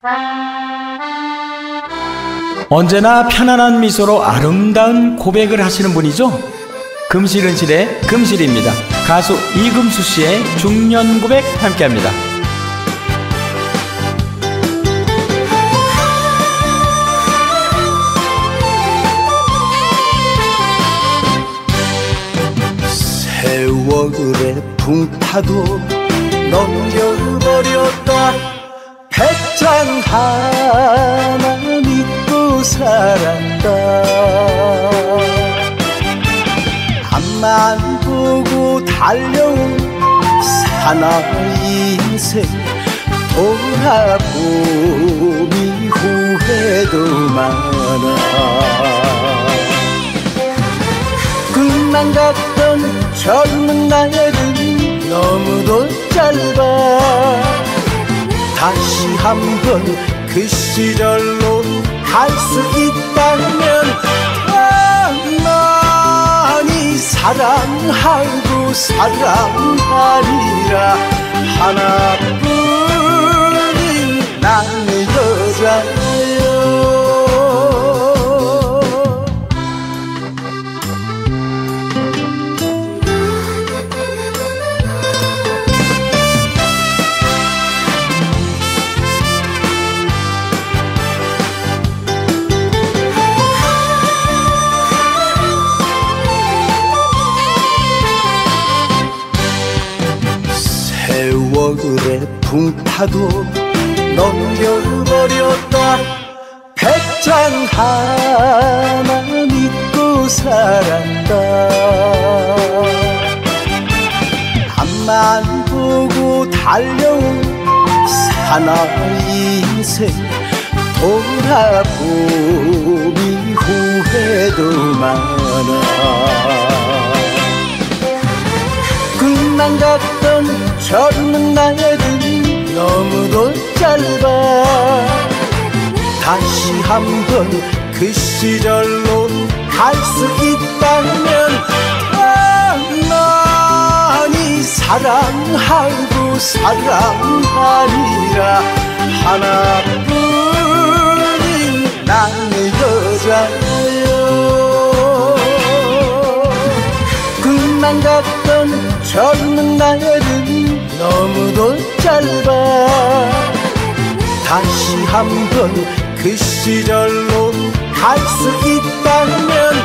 언제나 편안한 미소로 아름다운 고백을 하시는 분이죠. 금실은실의 금실입니다. 가수 이금수 씨의 중년 고백 함께합니다. 세월의 풍파도 넘겨버렸다. 배짱 하나 믿고 살았다. 앞만 보고 달려온 사나이 인생 돌아보니 후회도 많아. 꿈만 같던 젊은 날은 너무도 짧아. 다시 한번 그 시절로 갈 수 있다면 많이 사랑하고 사랑하리라. 하나뿐인 나의 여자여. 세월의 풍파도 넘겨버렸다. 배짱 하나 믿고 살았다. 앞만 보고 달려온 사나이 인생 돌아보니 후회도 많아. 꿈만 같던 젊은 날은 너무도 짧아. 다시 한번 그 시절로 갈 수 있다면 많이 사랑하고 사랑하리라. 하나뿐인 나의 여자여. 꿈만 같던 젊은 날은 너무도 짧아. 다시 한번 그 시절로 갈 수 있다면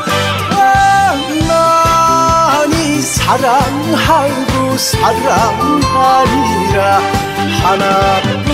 많이 사랑하고 사랑하리라. 하나